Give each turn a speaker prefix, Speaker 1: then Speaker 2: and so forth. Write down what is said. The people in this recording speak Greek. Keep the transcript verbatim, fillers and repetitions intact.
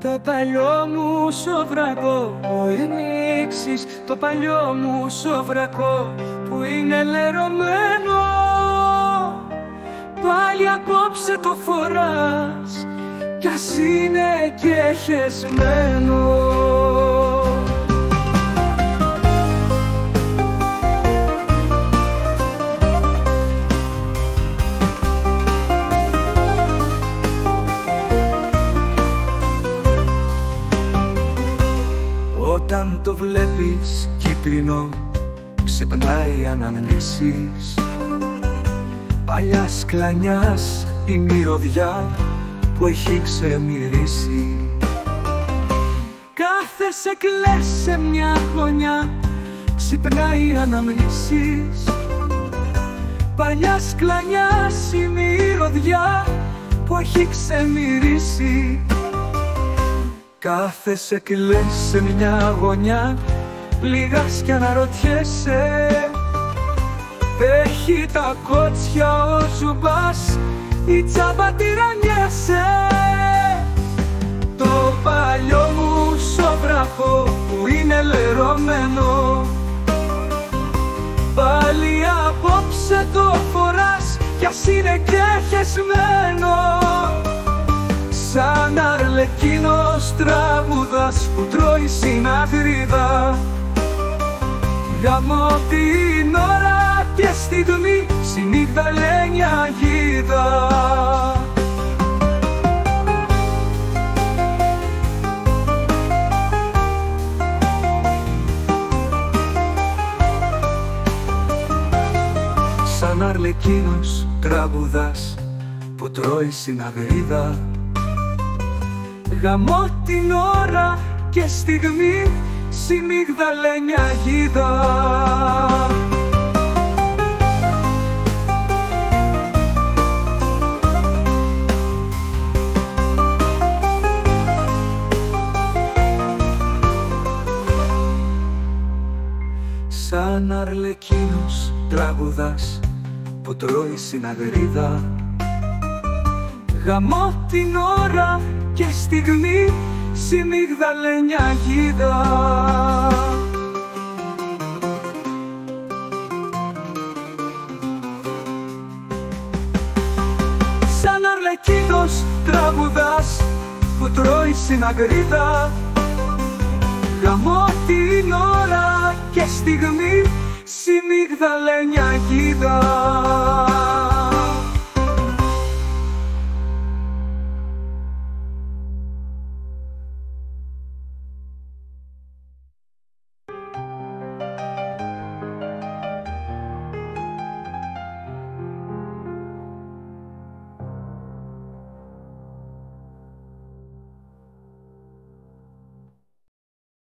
Speaker 1: Το παλιό μου σοβρακό που ρίξεις, το παλιό μου σοβρακό που είναι λερωμένο, πάλι απόψε το φοράς κι ας είναι και χεσμένο. Όταν το βλέπεις κίτρινο, ξεπερνάει αναμνήσεις παλιάς κλανιάς η μυρωδιά που έχει ξεμυρίσει. Κάθε σε κλαις σε μια γωνιά, ξεπερνάει αναμνήσεις παλιάς κλανιάς η μυρωδιά που έχει ξεμυρίσει. Κάθε σε κλαις σε μια γωνιά, πληγάς κι αναρωτιέσαι, έχει τα κότσια ο ζουμπάς ή τσάμπα τυραννιέσαι. Το παλιό μου σοβρακό που είναι λερωμένο, πάλι απόψε το φοράς κι ας είναι και χεσμένο. Σαν αρλεκίνος τραγουδάς που τρώει συναγρίδα, γαμώ την ώρα και στιγμή, συνύχτα λένε αγίδα. Σαν αρλεκίνος τραγουδάς που τρώει συναγρίδα, γαμώ την ώρα και στιγμή, συνύγδαλε αγίδα. Σαν αρλεκίνος τραγουδάς που τρώει συναγρίδα, γαμώ την ώρα και στιγμή, συνύγδαλε αγίδα. Σαν αρλεκίνος τραγουδάς που τρώει συναγρίδα, γαμώ την ώρα και στιγμή, συνύγδαλε αγίδα.